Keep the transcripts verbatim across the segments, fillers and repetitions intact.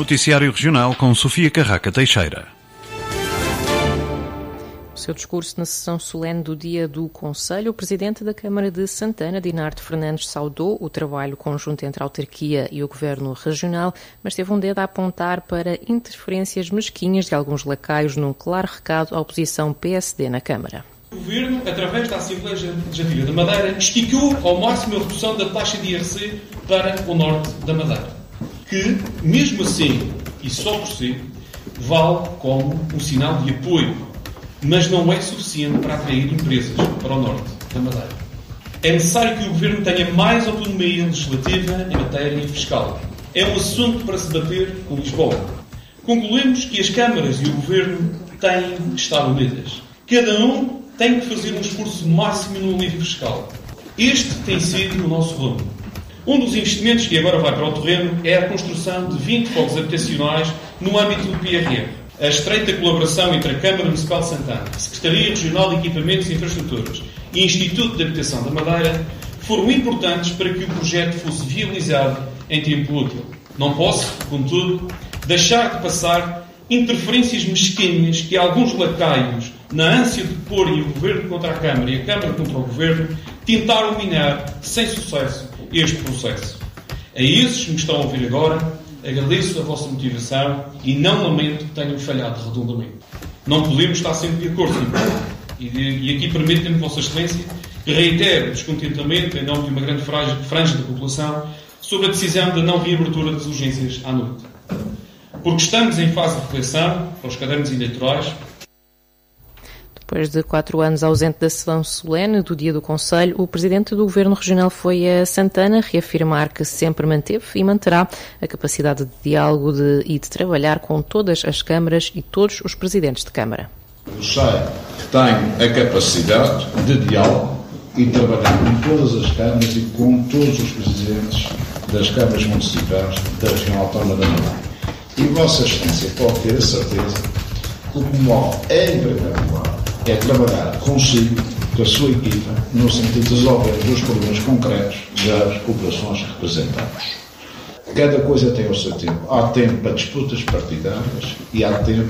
Noticiário Regional com Sofia Carraca Teixeira. No seu discurso na sessão solene do Dia do Conselho, o Presidente da Câmara de Santana, Dinardo Fernandes, saudou o trabalho conjunto entre a autarquia e o Governo Regional, mas teve um dedo a apontar para interferências mesquinhas de alguns lacaios num claro recado à oposição P S D na Câmara. O Governo, através da Assembleia Legislativa da Madeira, esticou ao máximo a redução da taxa de I R C para o norte da Madeira, que, mesmo assim, e só por si, vale como um sinal de apoio, mas não é suficiente para atrair empresas para o norte da Madeira. É necessário que o Governo tenha mais autonomia legislativa em matéria fiscal. É um assunto para se bater com Lisboa. Concluímos que as câmaras e o Governo têm que estar unidas. Cada um tem que fazer um esforço máximo no alívio fiscal. Este tem sido o nosso rumo. Um dos investimentos que agora vai para o terreno é a construção de vinte fogos habitacionais no âmbito do P R R. A estreita colaboração entre a Câmara Municipal de Santana, a Secretaria Regional de Equipamentos e Infraestruturas e o Instituto de Habitação da Madeira foram importantes para que o projeto fosse viabilizado em tempo útil. Não posso, contudo, deixar de passar interferências mesquinhas que alguns lacaios, na ânsia de porem o Governo contra a Câmara e a Câmara contra o Governo, tentaram minar, sem sucesso, este processo. A esses que me estão a ouvir agora, agradeço a vossa motivação e não lamento que tenham falhado redondamente. Não podemos estar sempre de acordo, e, e aqui permitem-me, Vossa Excelência, que reitere o descontentamento em nome de uma grande franja, franja da população sobre a decisão da não reabertura das urgências à noite. Porque estamos em fase de reflexão para os cadernos eleitorais. Depois de quatro anos ausente da sessão solene do Dia do Conselho, o Presidente do Governo Regional foi a Santana reafirmar que sempre manteve e manterá a capacidade de diálogo de, e de trabalhar com todas as câmaras e todos os presidentes de Câmara. Eu sei que tenho a capacidade de diálogo e trabalhar com todas as câmaras e com todos os presidentes das câmaras municipais da região autónoma da Madeira. E Vossa Excelência pode ter a certeza que o que me move é, em primeiro lugar, é trabalhar consigo, com a sua equipa, no sentido de resolver os problemas concretos das populações que representamos. Cada coisa tem o seu tempo. Há tempo para disputas partidárias e há tempo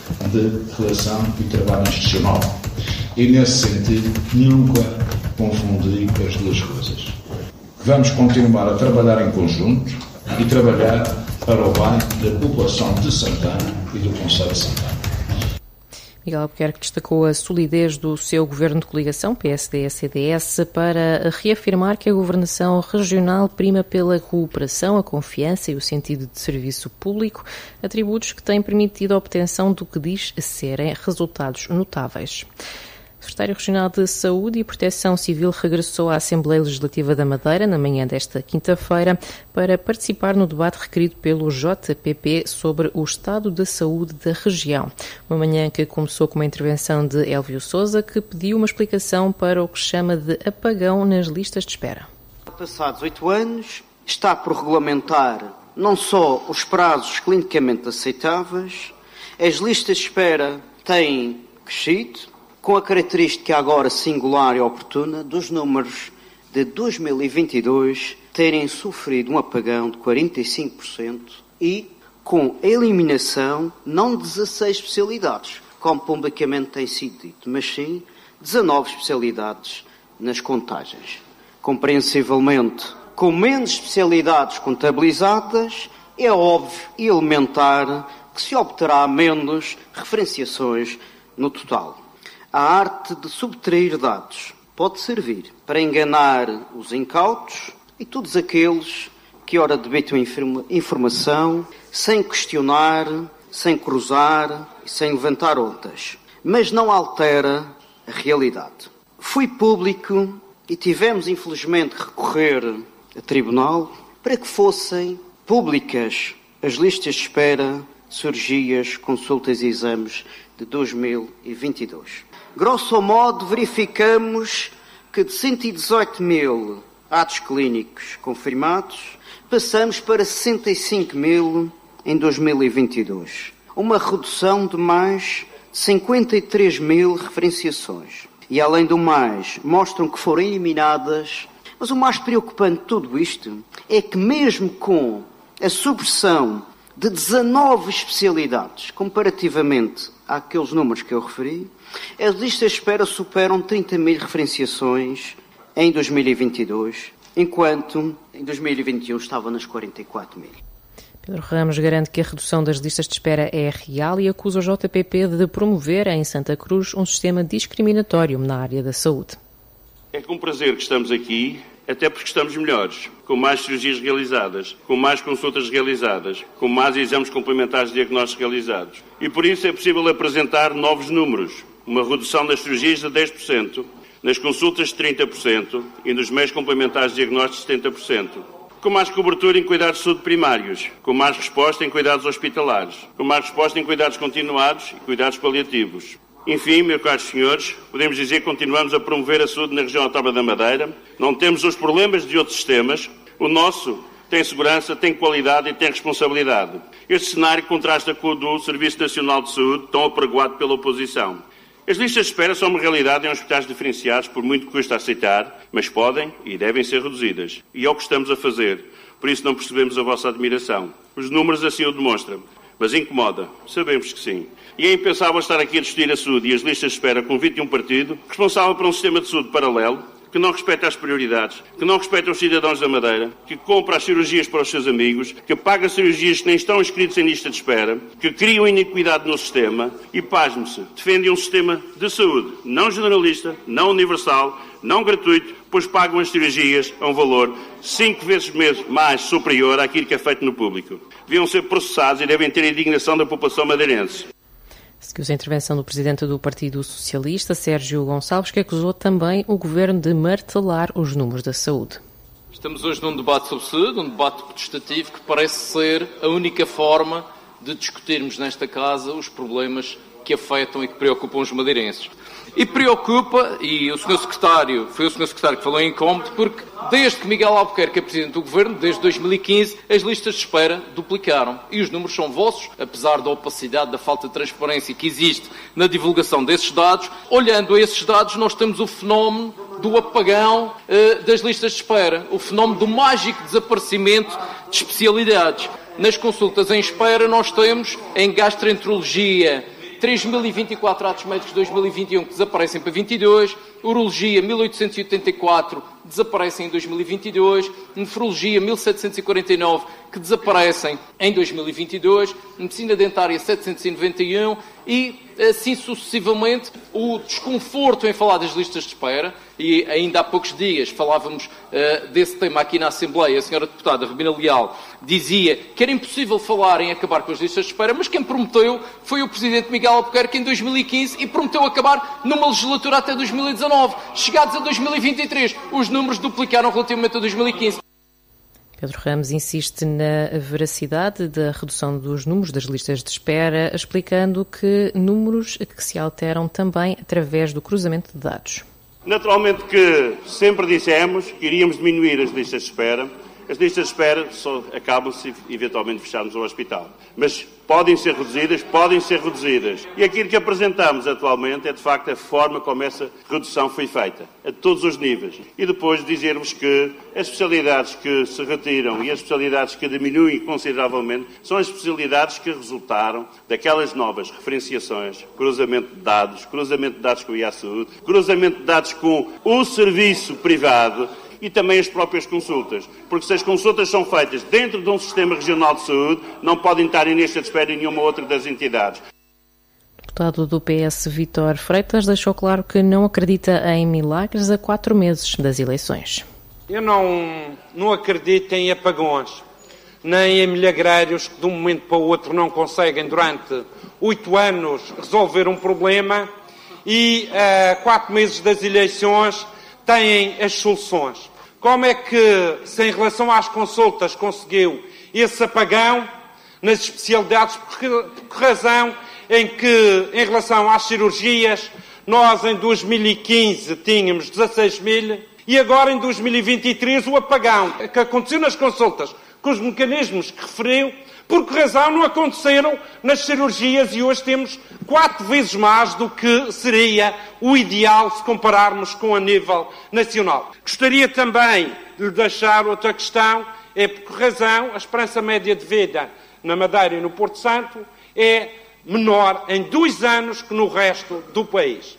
de relação e trabalho institucional. E, nesse sentido, nunca confundir as duas coisas. Vamos continuar a trabalhar em conjunto e trabalhar para o bem da população de Santana e do Conselho de Santana. Miguel Albuquerque destacou a solidez do seu governo de coligação, P S D C D S, para reafirmar que a governação regional prima pela cooperação, a confiança e o sentido de serviço público, atributos que têm permitido a obtenção do que diz serem resultados notáveis. O Secretário Regional de Saúde e Proteção Civil regressou à Assembleia Legislativa da Madeira na manhã desta quinta-feira para participar no debate requerido pelo J P P sobre o estado da saúde da região. Uma manhã que começou com uma intervenção de Elvio Sousa, que pediu uma explicação para o que chama de apagão nas listas de espera. Passados oito anos, está por regulamentar não só os prazos clinicamente aceitáveis, as listas de espera têm crescido, com a característica agora singular e oportuna dos números de dois mil e vinte e dois terem sofrido um apagão de quarenta e cinco por cento e com a eliminação não de dezasseis especialidades, como publicamente tem sido dito, mas sim dezanove especialidades nas contagens. Compreensivelmente, com menos especialidades contabilizadas, é óbvio e elementar que se obterá menos referenciações no total. A arte de subtrair dados pode servir para enganar os incautos e todos aqueles que ora debitam informação sem questionar, sem cruzar e sem levantar outras, mas não altera a realidade. Foi público e tivemos infelizmente recorrer a tribunal para que fossem públicas as listas de espera, cirurgias, consultas e exames de dois mil e vinte e dois. Grosso modo, verificamos que de cento e dezoito mil atos clínicos confirmados, passamos para sessenta e cinco mil em dois mil e vinte e dois. Uma redução de mais de cinquenta e três mil referenciações. E, além do mais, mostram que foram eliminadas. Mas o mais preocupante de tudo isto é que, mesmo com a supressão de dezanove especialidades, comparativamente àqueles números que eu referi, as listas de espera superam trinta mil referenciações em dois mil e vinte e dois, enquanto em dois mil e vinte e um estavam nas quarenta e quatro mil. Pedro Ramos garante que a redução das listas de espera é real e acusa o J P P de promover em Santa Cruz um sistema discriminatório na área da saúde. É com prazer que estamos aqui, até porque estamos melhores, com mais cirurgias realizadas, com mais consultas realizadas, com mais exames complementares de diagnósticos realizados. E por isso é possível apresentar novos números, uma redução das cirurgias de dez por cento, nas consultas de trinta por cento e nos meios complementares de diagnósticos de setenta por cento. Com mais cobertura em cuidados de saúde primários, com mais resposta em cuidados hospitalares, com mais resposta em cuidados continuados e cuidados paliativos. Enfim, meus caros senhores, podemos dizer que continuamos a promover a saúde na região autónoma da Madeira. Não temos os problemas de outros sistemas. O nosso tem segurança, tem qualidade e tem responsabilidade. Este cenário contrasta com o do Serviço Nacional de Saúde, tão apregoado pela oposição. As listas de espera são uma realidade em hospitais diferenciados, por muito que custa aceitar, mas podem e devem ser reduzidas. E é o que estamos a fazer. Por isso não percebemos a vossa admiração. Os números assim o demonstram. Mas incomoda. Sabemos que sim. E é impensável estar aqui a discutir a saúde e as listas de espera com vinte e um partido, responsável por um sistema de saúde paralelo, que não respeita as prioridades, que não respeita os cidadãos da Madeira, que compra as cirurgias para os seus amigos, que paga cirurgias que nem estão inscritos em lista de espera, que criam iniquidade no sistema e, pasme-se, defendem um sistema de saúde não generalista, não universal, não gratuito, pois pagam as cirurgias a um valor cinco vezes mais superior àquilo que é feito no público. Deviam ser processados e devem ter a indignação da população madeirense. Seguiu-se a intervenção do presidente do Partido Socialista, Sérgio Gonçalves, que acusou também o governo de martelar os números da saúde. Estamos hoje num debate sobre saúde, um debate protestativo que parece ser a única forma de discutirmos nesta casa os problemas que afetam e que preocupam os madeirenses. E preocupa, e o senhor Secretário, foi o senhor Secretário que falou em incómodo, porque desde que Miguel Albuquerque é Presidente do Governo, desde dois mil e quinze, as listas de espera duplicaram. E os números são vossos, apesar da opacidade, da falta de transparência que existe na divulgação desses dados. Olhando a esses dados, nós temos o fenómeno do apagão uh, das listas de espera, o fenómeno do mágico desaparecimento de especialidades. Nas consultas em espera, nós temos em gastroenterologia três mil e vinte e quatro atos médicos de dois mil e vinte e um que desaparecem para vinte e dois, urologia mil oitocentos e oitenta e quatro desaparecem em dois mil e vinte e dois, nefrologia mil setecentos e quarenta e nove que desaparecem em dois mil e vinte e dois, medicina dentária setecentos e noventa e um e assim sucessivamente. O desconforto em falar das listas de espera, e ainda há poucos dias falávamos uh, desse tema aqui na Assembleia, a senhora deputada Rubina Leal dizia que era impossível falar em acabar com as listas de espera, mas quem prometeu foi o Presidente Miguel Albuquerque em dois mil e quinze e prometeu acabar numa legislatura até dois mil e dezanove. Chegados a dois mil e vinte e três, os números duplicaram relativamente a dois mil e quinze. Pedro Ramos insiste na veracidade da redução dos números das listas de espera, explicando que números que se alteram também através do cruzamento de dados. Naturalmente que sempre dissemos que iríamos diminuir as listas de espera. As listas de espera só acabam se eventualmente fecharmos o hospital. Mas podem ser reduzidas, podem ser reduzidas. E aquilo que apresentamos atualmente é, de facto, a forma como essa redução foi feita, a todos os níveis. E depois dizer-vos que as especialidades que se retiram e as especialidades que diminuem consideravelmente são as especialidades que resultaram daquelas novas referenciações, cruzamento de dados, cruzamento de dados com o I A Saúde, cruzamento de dados com o serviço privado, e também as próprias consultas. Porque se as consultas são feitas dentro de um sistema regional de saúde, não podem estar em lista de espera em nenhuma outra das entidades. O deputado do P S, Vítor Freitas, deixou claro que não acredita em milagres a quatro meses das eleições. Eu não, não acredito em apagões, nem em milagrários que de um momento para o outro não conseguem durante oito anos resolver um problema e a quatro meses das eleições têm as soluções. Como é que, se em relação às consultas conseguiu esse apagão nas especialidades, por que, por que razão em que, em relação às cirurgias, nós em dois mil e quinze tínhamos dezasseis mil e agora em dois mil e vinte e três o apagão que aconteceu nas consultas com os mecanismos que referiu, por que razão não aconteceram nas cirurgias e hoje temos quatro vezes mais do que seria o ideal se compararmos com a nível nacional. Gostaria também de deixar outra questão, é por que razão a esperança média de vida na Madeira e no Porto Santo é menor em dois anos que no resto do país.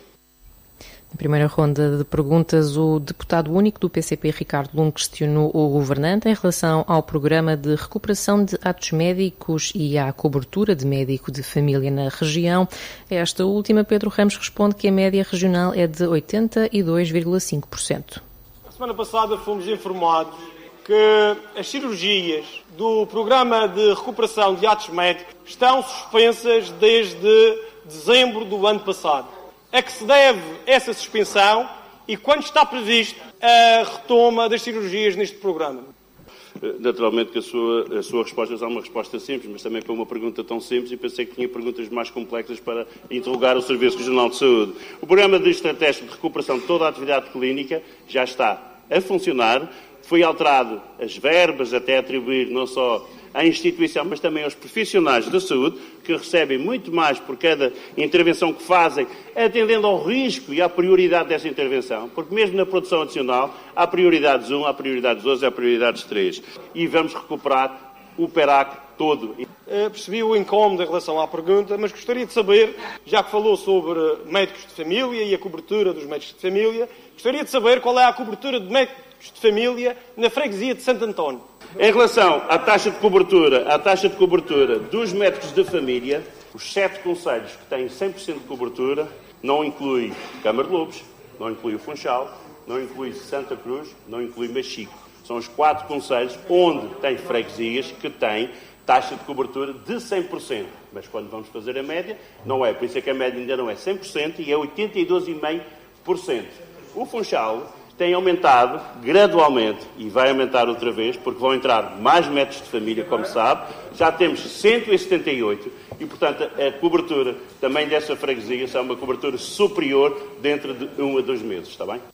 Na primeira ronda de perguntas, o deputado único do P C P, Ricardo Lungo, questionou o governante em relação ao programa de recuperação de atos médicos e à cobertura de médico de família na região. Esta última, Pedro Ramos responde que a média regional é de oitenta e dois vírgula cinco por cento. A semana passada fomos informados que as cirurgias do programa de recuperação de atos médicos estão suspensas desde dezembro do ano passado. A que se deve essa suspensão e quando está previsto a retoma das cirurgias neste programa? Naturalmente que a sua, a sua resposta é uma resposta simples, mas também para uma pergunta tão simples, e pensei que tinha perguntas mais complexas para interrogar o Serviço Regional de Saúde. O programa de estratégia de recuperação de toda a atividade clínica já está a funcionar. Foi alterado as verbas até atribuir não só à instituição, mas também aos profissionais da saúde, que recebem muito mais por cada intervenção que fazem, atendendo ao risco e à prioridade dessa intervenção, porque mesmo na produção adicional há prioridades um, há prioridades dois, há prioridades três. E vamos recuperar o P E R A C todo. Uh, percebi o incómodo em relação à pergunta, mas gostaria de saber, já que falou sobre médicos de família e a cobertura dos médicos de família, gostaria de saber qual é a cobertura de médicos de família na freguesia de Santo António. Em relação à taxa de cobertura, à taxa de cobertura dos médicos de família, os sete concelhos que têm cem por cento de cobertura, não inclui Câmara de Lobos, não inclui o Funchal, não inclui Santa Cruz, não inclui Machico. São os quatro concelhos onde tem freguesias que têm taxa de cobertura de cem por cento. Mas quando vamos fazer a média, não é. Por isso é que a média ainda não é cem por cento e é oitenta e dois vírgula cinco por cento. O Funchal tem aumentado gradualmente e vai aumentar outra vez, porque vão entrar mais médicos de família, como sabe. Já temos cento e setenta e oito e, portanto, a cobertura também dessa freguesia será uma cobertura superior dentro de um a dois meses, está bem?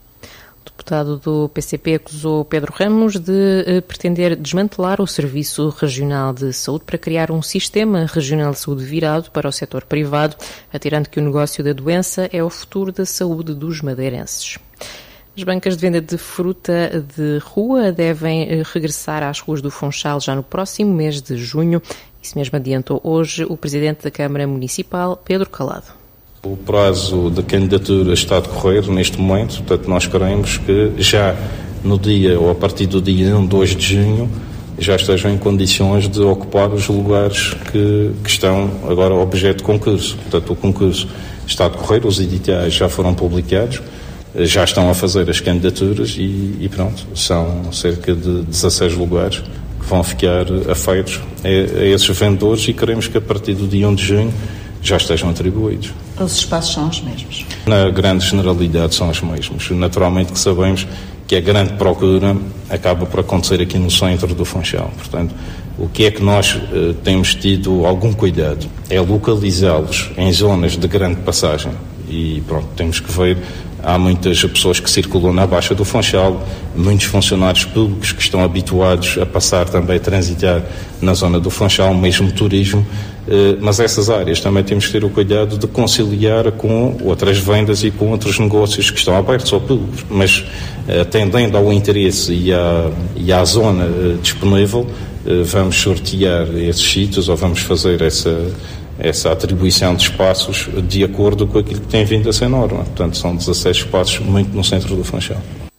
O deputado do P C P acusou Pedro Ramos de eh, pretender desmantelar o Serviço Regional de Saúde para criar um sistema regional de saúde virado para o setor privado, atirando que o negócio da doença é o futuro da saúde dos madeirenses. As bancas de venda de fruta de rua devem regressar às ruas do Funchal já no próximo mês de junho. Isso mesmo adiantou hoje o Presidente da Câmara Municipal, Pedro Calado. O prazo de candidatura está a decorrer neste momento, portanto nós queremos que já no dia, ou a partir do dia um, dois de junho, já estejam em condições de ocupar os lugares que, que estão agora objeto de concurso. Portanto, o concurso está a decorrer, os editais já foram publicados, já estão a fazer as candidaturas e, e pronto, são cerca de dezasseis lugares que vão ficar afeitos a, a esses vendedores e queremos que a partir do dia um de junho já estejam atribuídos. Os espaços são os mesmos? Na grande generalidade são os mesmos. Naturalmente que sabemos que a grande procura acaba por acontecer aqui no centro do Funchal. Portanto, o que é que nós eh, temos tido algum cuidado é localizá-los em zonas de grande passagem e pronto, temos que ver. Há muitas pessoas que circulam na Baixa do Funchal, muitos funcionários públicos que estão habituados a passar também, a transitar na zona do Funchal, mesmo turismo, mas essas áreas também temos que ter o cuidado de conciliar com outras vendas e com outros negócios que estão abertos ao público, mas atendendo ao interesse e à, e à zona disponível, vamos sortear esses sítios ou vamos fazer essa... essa atribuição de espaços de acordo com aquilo que tem vindo a ser norma. Portanto, são dezasseis espaços muito no centro do Funchal.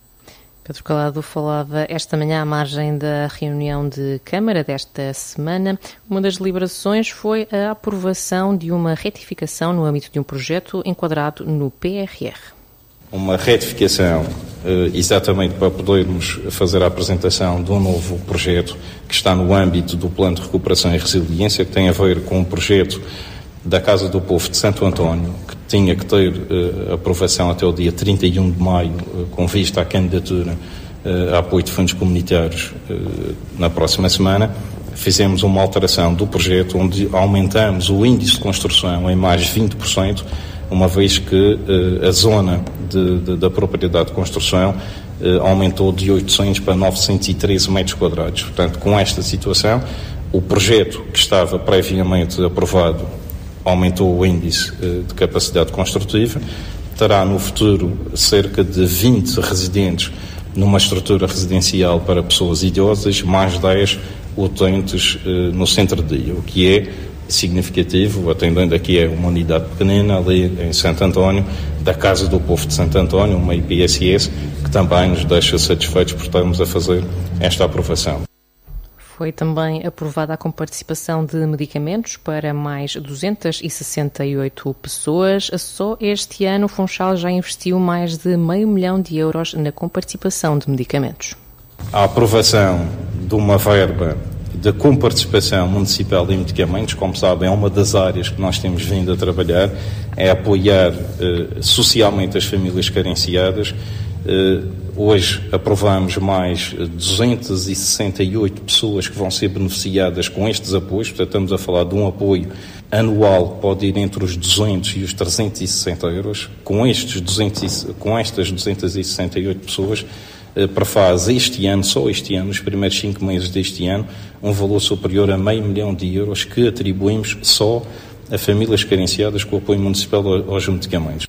Pedro Calado falava esta manhã à margem da reunião de Câmara desta semana. Uma das deliberações foi a aprovação de uma retificação no âmbito de um projeto enquadrado no P R R. Uma retificação exatamente para podermos fazer a apresentação de um novo projeto que está no âmbito do Plano de Recuperação e Resiliência, que tem a ver com o projeto da Casa do Povo de Santo António, que tinha que ter uh, aprovação até o dia trinta e um de maio, uh, com vista à candidatura uh, a apoio de fundos comunitários uh, na próxima semana. Fizemos uma alteração do projeto onde aumentamos o índice de construção em mais vinte por cento, uma vez que uh, a zona de, de, da propriedade de construção uh, aumentou de oitocentos para novecentos e treze metros quadrados. Portanto, com esta situação, o projeto que estava previamente aprovado aumentou o índice uh, de capacidade construtiva, terá no futuro cerca de vinte residentes numa estrutura residencial para pessoas idosas, mais dez utentes uh, no centro de dia, o que é significativo, atendendo aqui é uma unidade pequenina ali em Santo António, da Casa do Povo de Santo António, uma I P S S, que também nos deixa satisfeitos por estarmos a fazer esta aprovação. Foi também aprovada a comparticipação de medicamentos para mais duzentas e sessenta e oito pessoas. Só este ano o Funchal já investiu mais de meio milhão de euros na comparticipação de medicamentos. A aprovação de uma verba de comparticipação municipal em medicamentos, como sabem, é uma das áreas que nós temos vindo a trabalhar, é apoiar eh, socialmente as famílias carenciadas. Eh, hoje aprovamos mais duzentas e sessenta e oito pessoas que vão ser beneficiadas com estes apoios, portanto estamos a falar de um apoio anual que pode ir entre os duzentos e os trezentos e sessenta euros. Com, estes duzentos, com estas duzentas e sessenta e oito pessoas, prefaz este ano, só este ano, nos primeiros cinco meses deste ano, um valor superior a meio milhão de euros que atribuímos só a famílias carenciadas com o apoio municipal aos medicamentos.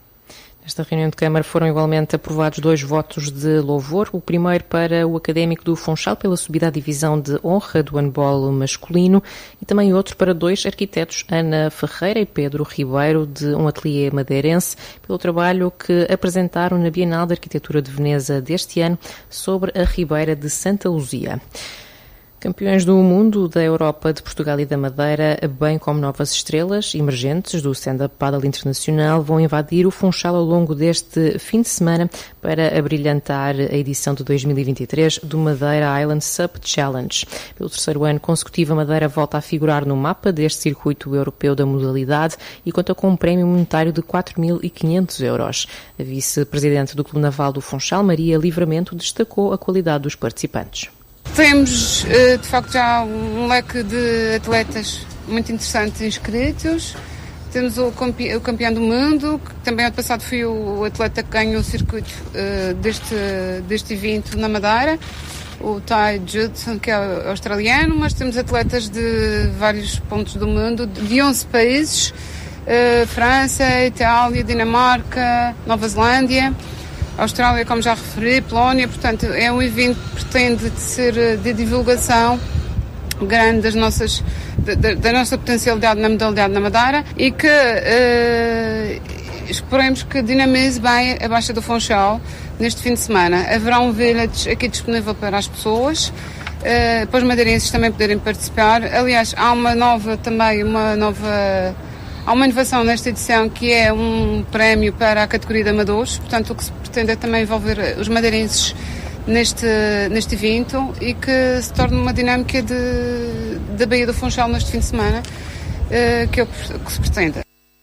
Nesta reunião de Câmara foram igualmente aprovados dois votos de louvor. O primeiro para o académico do Funchal pela subida à divisão de honra do handball masculino e também outro para dois arquitetos, Ana Ferreira e Pedro Ribeiro, de um ateliê madeirense, pelo trabalho que apresentaram na Bienal de Arquitetura de Veneza deste ano sobre a Ribeira de Santa Luzia. Campeões do mundo, da Europa, de Portugal e da Madeira, bem como novas estrelas emergentes do stand-up paddle internacional, vão invadir o Funchal ao longo deste fim de semana para abrilhantar a edição de dois mil e vinte e três do Madeira Island Sup Challenge. Pelo terceiro ano consecutivo, a Madeira volta a figurar no mapa deste circuito europeu da modalidade e conta com um prémio monetário de quatro mil e quinhentos euros. A vice-presidente do Clube Naval do Funchal, Maria Livramento, destacou a qualidade dos participantes. Temos, de facto, já um leque de atletas muito interessante inscritos. Temos o campeão do mundo, que também ano passado foi o atleta que ganhou o circuito deste, deste evento na Madeira, o Ty Judson, que é australiano, mas temos atletas de vários pontos do mundo, de onze países, França, Itália, Dinamarca, Nova Zelândia. Austrália, como já referi, Polónia, portanto, é um evento que pretende ser de divulgação grande das nossas, da, da nossa potencialidade na modalidade na Madeira e que uh, esperemos que dinamize bem a Baixa do Funchal neste fim de semana. Haverá um village aqui disponível para as pessoas, uh, para os madeirenses também poderem participar. Aliás, há uma nova também, uma nova... Há uma inovação nesta edição que é um prémio para a categoria de amadores, portanto o que se pretende é também envolver os madeirenses neste, neste evento e que se torne uma dinâmica de, da Baía do Funchal neste fim de semana, que é o que se pretende.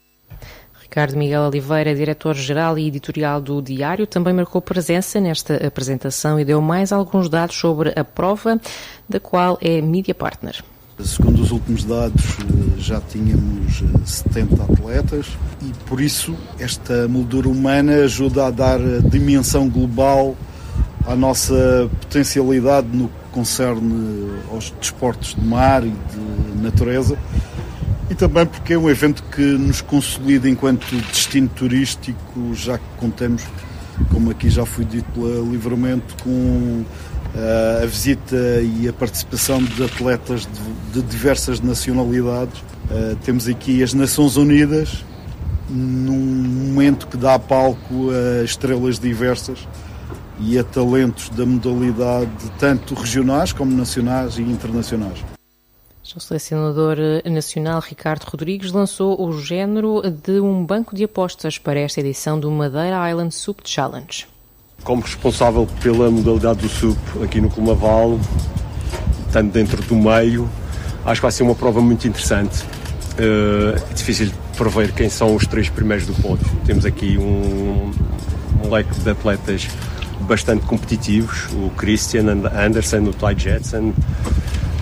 Ricardo Miguel Oliveira, diretor-geral e editorial do Diário, também marcou presença nesta apresentação e deu mais alguns dados sobre a prova, da qual é Media Partner. Segundo os últimos dados, já tínhamos setenta atletas e, por isso, esta moldura humana ajuda a dar dimensão global à nossa potencialidade no que concerne aos desportos de mar e de natureza e também porque é um evento que nos consolida enquanto destino turístico, já que contamos, como aqui já foi dito pela Livramento, com Uh, a visita e a participação de atletas de, de diversas nacionalidades. Uh, temos aqui as Nações Unidas, num momento que dá palco a estrelas diversas e a talentos da modalidade, tanto regionais como nacionais e internacionais. O selecionador nacional Ricardo Rodrigues lançou o género de um banco de apostas para esta edição do Madeira Island Sup Challenge. Como responsável pela modalidade do S U P aqui no Clube Naval, tanto dentro do meio, acho que vai ser uma prova muito interessante. Uh, é difícil de prever quem são os três primeiros do pódio. Temos aqui um, um leque de atletas bastante competitivos, o Christian Andersen, o Ty Jetson,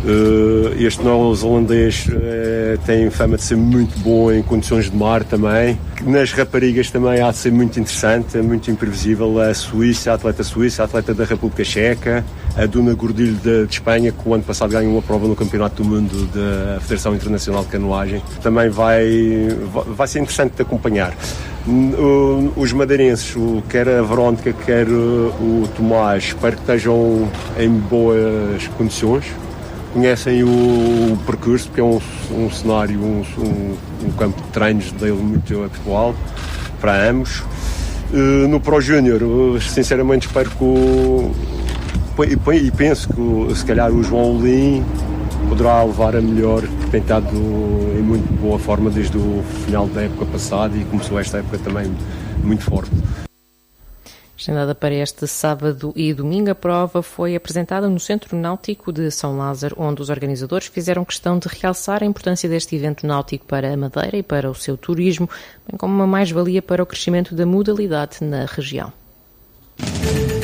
Este neozelandês tem fama de ser muito bom em condições de mar também. Nas raparigas também há de ser muito interessante, é muito imprevisível. A Suíça, a atleta suíça, a atleta da República Checa, a Duna Gordilho de, de Espanha, que o ano passado ganhou uma prova no Campeonato do Mundo da Federação Internacional de Canoagem. Também vai, vai ser interessante de acompanhar. Os madeirenses, quer a Verónica, quer o Tomás, espero que estejam em boas condições. Conhecem o, o percurso, porque é um, um cenário, um, um, um campo de treinos dele muito atual para ambos. Uh, no Pro Júnior, sinceramente espero que o, e, e penso que se calhar o João Olim poderá levar a melhor, que tem estado em muito boa forma desde o final da época passada e começou esta época também muito forte. Agendada para este sábado e domingo, a prova foi apresentada no Centro Náutico de São Lázaro, onde os organizadores fizeram questão de realçar a importância deste evento náutico para a Madeira e para o seu turismo, bem como uma mais-valia para o crescimento da modalidade na região.